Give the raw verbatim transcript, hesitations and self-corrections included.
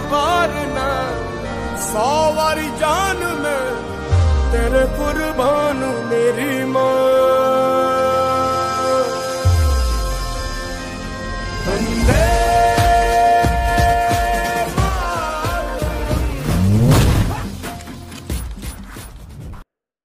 बार ना, सौ वारी जान में तेरे कुर्बान